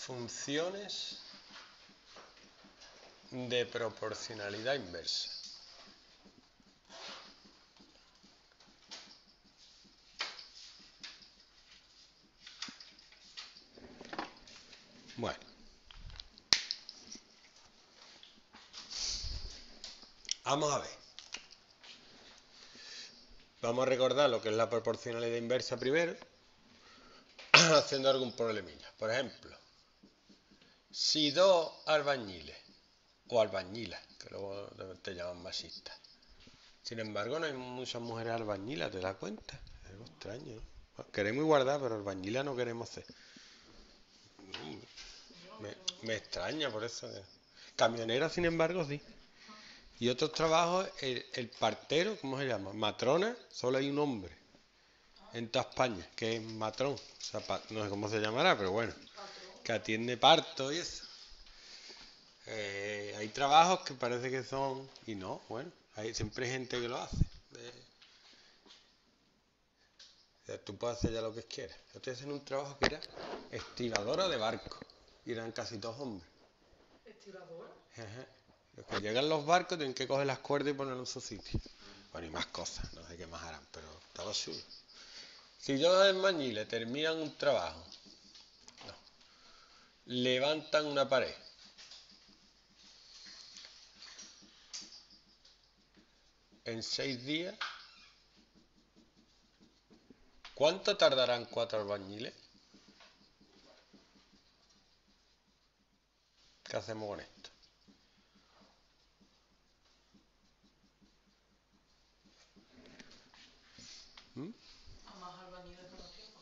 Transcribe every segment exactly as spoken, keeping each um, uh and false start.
Funciones de proporcionalidad inversa. Bueno, vamos a ver. Vamos a recordar lo que es la proporcionalidad inversa primero, haciendo algún problemilla. Por ejemplo, si dos albañiles, o albañilas, que luego te llaman machistas. Sin embargo, no hay muchas mujeres albañilas, ¿te das cuenta? Es algo extraño, ¿no? Queremos guardar, pero albañilas no queremos ser. Me, me extraña por eso. Camionera, sin embargo, sí. Y otros trabajos, el, el partero, ¿cómo se llama? Matrona, solo hay un hombre en toda España, que es matrón. O sea, pa, no sé cómo se llamará, pero bueno, que atiende parto y eso. Eh, hay trabajos que parece que son, y no, bueno, hay siempre hay gente que lo hace. De, de, tú puedes hacer ya lo que quieras. Yo estoy haciendo un trabajo que era estibadora de barco, y eran casi todos hombres. ¿Estibadora? Ajá. Los que llegan los barcos tienen que coger las cuerdas y ponerlo en su sitio. Bueno, y más cosas, no sé qué más harán, pero estaba chulo. Si dos albañiles terminan un trabajo, no, levantan una pared, en seis días, ¿cuánto tardarán cuatro albañiles? ¿Qué hacemos con esto? ¿Mm? A más albañiles menos tiempo.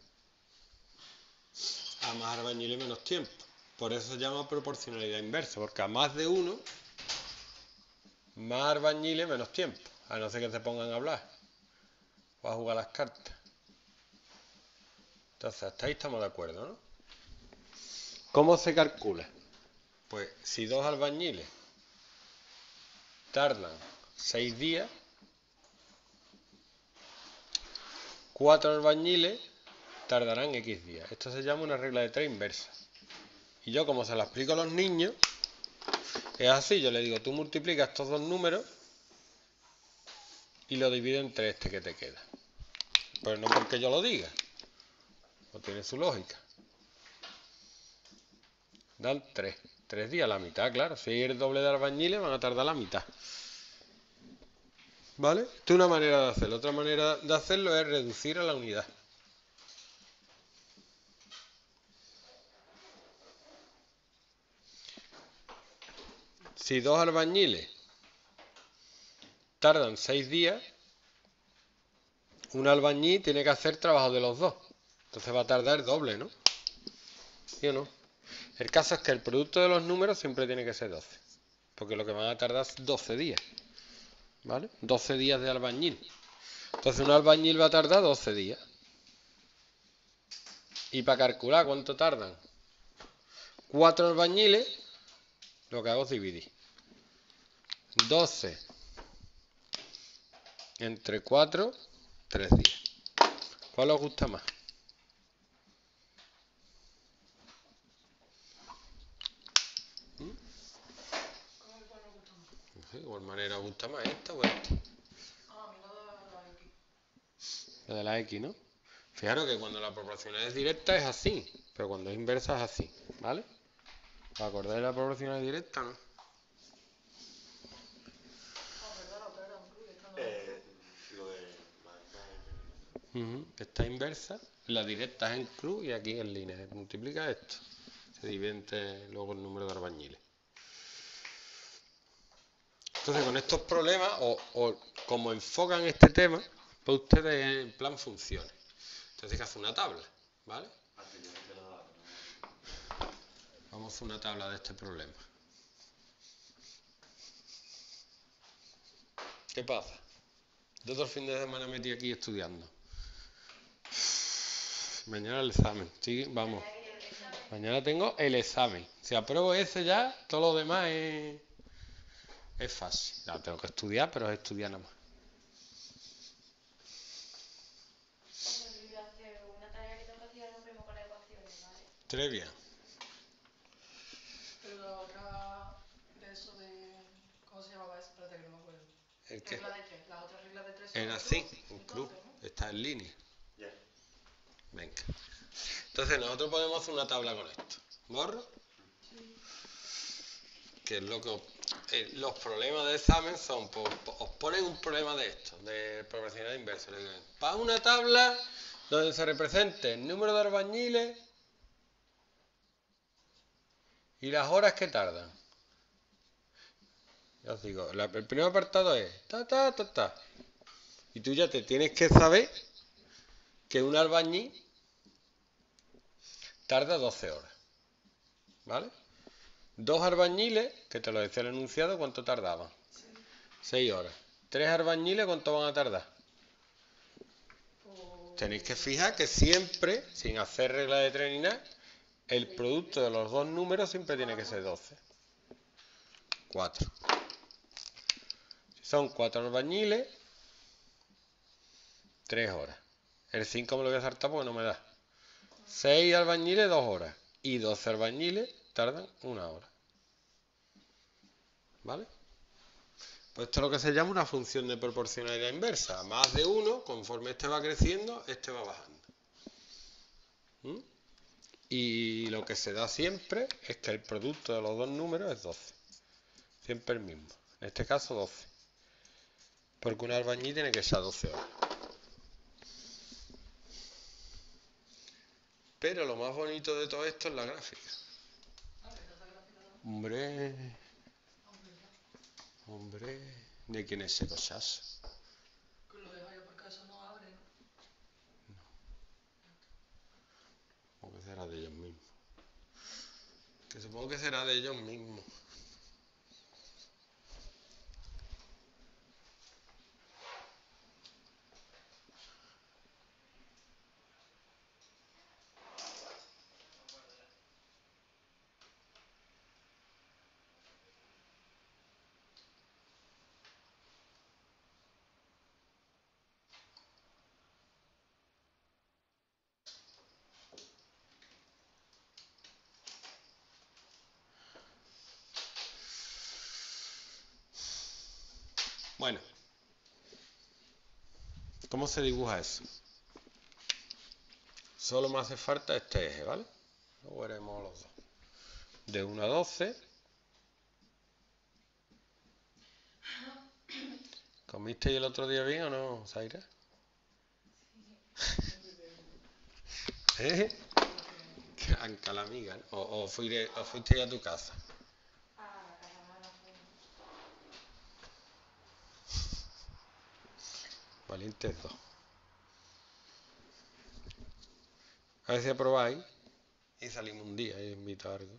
A más albañiles menos tiempo. Por eso se llama proporcionalidad inversa, porque a más de uno, más albañiles menos tiempo. A no ser que se pongan a hablar o a jugar las cartas. Entonces, hasta ahí estamos de acuerdo, ¿no? ¿Cómo se calcula? Pues si dos albañiles tardan seis días, cuatro albañiles tardarán X días. Esto se llama una regla de tres inversa. Y yo, como se la explico a los niños, es así. Yo le digo, tú multiplicas estos dos números y lo divides entre este que te queda. Pero no porque yo lo diga. No tiene su lógica. Dan tres. Tres días, la mitad, claro. Si hay el doble de albañiles, van a tardar la mitad. ¿Vale? Esta es una manera de hacerlo. Otra manera de hacerlo es reducir a la unidad. Si dos albañiles tardan seis días, un albañil tiene que hacer trabajo de los dos. Entonces va a tardar doble, ¿no? ¿Sí o no? El caso es que el producto de los números siempre tiene que ser doce. Porque lo que van a tardar es doce días. ¿Vale? doce días de albañil. Entonces un albañil va a tardar doce días. Y para calcular cuánto tardan cuatro albañiles, lo que hago es dividir. doce entre cuatro, tres días. ¿Cuál os gusta más? ¿Mm? ¿Cómo que cuál nos gusta más? No sé, ¿de igual manera os gusta más esta o esta? Ah, a mí la de la X. La de la X, ¿no? Fijaros que cuando la proporcionalidad es directa es así, pero cuando es inversa es así, ¿vale? ¿Os acordáis de la proporcionalidad directa, no? Ah, verdad, la otra era un cruz y esta no Eh, era un cruz. lo de más más Uh-huh. Esta inversa, la directa es en cruz y aquí en línea. Se multiplica esto. Se divide entre luego el número de albañiles. Entonces, con estos problemas, o, o como enfocan este tema, pues ustedes en plan funciones. Entonces hay que hacer una tabla, ¿vale? Vamos a hacer una tabla de este problema. ¿Qué pasa? Yo todo el fin de semana me metí aquí estudiando. Mañana el examen, sí, vamos. Mañana tengo el examen. Si apruebo ese ya, todo lo demás es, es fácil. Ya tengo que estudiar, pero es estudiar nada más. Por ejemplo, yo hacer una tarea que tengo que hacer ahora mismo con las ecuaciones, ¿vale? Trivia. la otra de eso de... ¿Cómo se llamaba eso? Espérate que no me acuerdo. ¿El qué? Regla de tres. Las otras reglas de tres son En en así, cruz, en cruz. entonces, ¿no? Está en línea. Ya. Venga. Entonces nosotros podemos hacer una tabla con esto. ¿Borro? Sí. Que es lo que os- eh, los problemas de examen son, pues, os ponen un problema de esto, de proporcional inverso. Le dicen, para una tabla donde se represente el número de albañiles y las horas que tardan. Ya os digo, la- el primer apartado es ta, ta, ta, ta. Y tú ya te tienes que saber que un albañil tarda doce horas. ¿Vale? Dos albañiles, que te lo decía el enunciado, ¿cuánto tardaban? Sí. seis horas. Tres albañiles, ¿cuánto van a tardar? Pues... Tenéis que fijar que siempre, sin hacer regla de tres ni nada, el producto de los dos números siempre tiene que ser doce. cuatro. Si son cuatro albañiles, tres horas. El cinco me lo voy a saltar porque no me da. seis albañiles, dos horas. Y doce albañiles tardan una hora. ¿Vale? Pues esto es lo que se llama una función de proporcionalidad inversa. Más de uno, conforme este va creciendo, este va bajando. ¿Mm? Y lo que se da siempre es que el producto de los dos números es doce. Siempre el mismo. En este caso doce. Porque un albañil tiene que echar doce horas. Pero lo más bonito de todo esto es la gráfica. Ah, ¿verdad? Esa gráfica no. Hombre, Ah, ¿verdad? hombre, ¿de quién es ese cochazo? Que lo dejo yo porque eso no abre, ¿no? ¿O que será de ellos mismos? Que supongo que será de ellos mismos. Bueno, ¿cómo se dibuja eso? Solo me hace falta este eje, ¿vale? Lo veremos los dos. De uno a doce. ¿Comisteis el otro día bien o no, Zaira? ¿Eh? Que anca la amiga, ¿no? O, o, fuire, o fuiste a tu casa. Ah, la casa de Ana fue... Valientes dos. A ver si aprobáis y salimos un día y os invito a algo.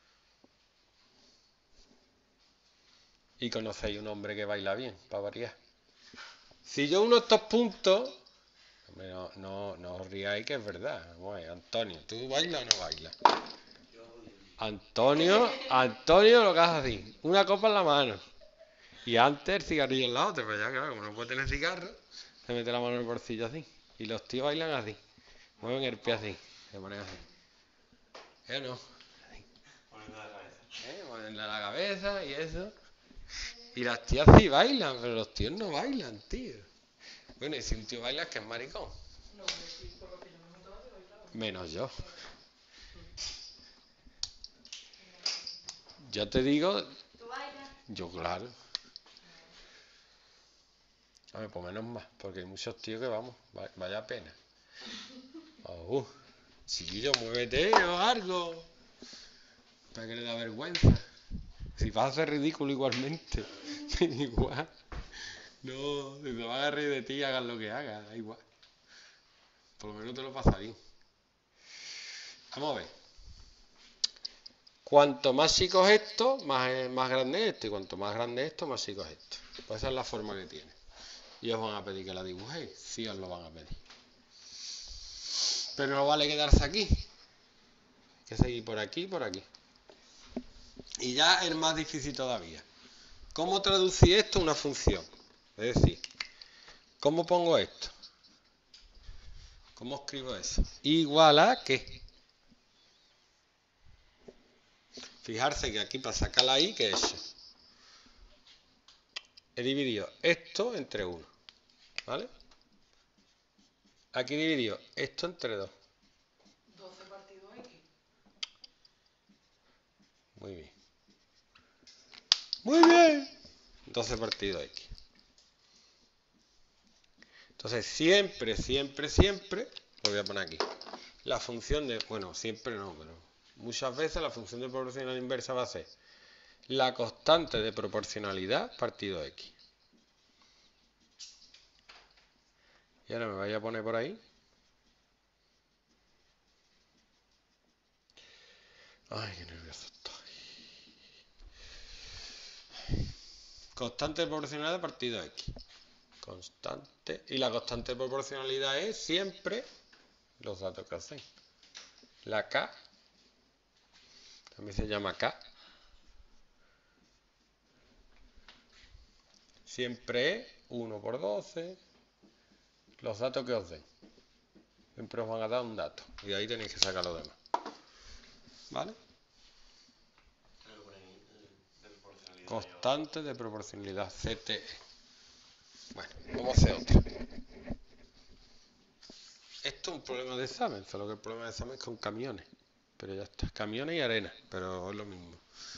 Y conocéis un hombre que baila bien, para variar. Si yo uno de estos puntos, hombre, no, no, no os riáis que es verdad. Bueno, Antonio, ¿tú bailas o no bailas? Antonio, Antonio lo que hace así, una copa en la mano. Y antes el cigarrillo en la otra, pero ya claro, como no puede tener cigarro, se mete la mano en el bolsillo así. Y los tíos bailan así, mueven el pie así, se ponen así. ¿Eh o no? Poniendo la cabeza. ¿Eh? Ponen la cabeza y eso. Y las tías sí bailan, pero los tíos no bailan, tío. Bueno, y si un tío baila es que es maricón. No, hombre, sí, por lo que yo me juntaba se bailaba. Menos yo. Yo te digo, ¿Tú bailas? yo claro. A ver, pues menos más, porque hay muchos tíos que vamos, va- vaya pena. Oh, chiquillo, muévete o algo. Para que le da vergüenza. Si vas a hacer ridículo igualmente. Igual. No, si te van a reír de ti, hagas lo que hagas, da igual. Por lo menos te lo pasas bien. Vamos a ver. Cuanto más chico es esto, más, es- más grande es esto. Y cuanto más grande es esto, más chico es esto. Pues esa es la forma que tiene. Y os van a pedir que la dibujéis. Sí os lo van a pedir. Pero no vale quedarse aquí. Hay que seguir por aquí y por aquí. Y ya es más difícil todavía. ¿Cómo traducir esto a una función? Es decir, ¿cómo pongo esto? ¿Cómo escribo eso? Igual a qué. Fijarse que aquí para sacar la i, ¿qué he hecho? He dividido esto entre uno, ¿vale? Aquí he dividido esto entre dos. doce partido X. Muy bien. Muy bien. doce partido X. Entonces, siempre, siempre, siempre, lo voy a poner aquí. La función de, bueno, siempre no, pero muchas veces la función de proporcionalidad inversa va a ser la constante de proporcionalidad partido X. Y ahora me voy a poner por ahí. Ay, qué nervioso estoy. Constante de proporcionalidad partido X. Constante. Y la constante de proporcionalidad es siempre los datos que hacen. La K, también se llama K, siempre es uno por doce, los datos que os den. Siempre os van a dar un dato y de ahí tenéis que sacar lo demás. ¿Vale? Constante de proporcionalidad, C T E. Bueno, vamos a hacer otro. Esto es un problema de examen, solo que el problema de examen es con camiones. Pero ya está, camiones y arena, pero es lo mismo.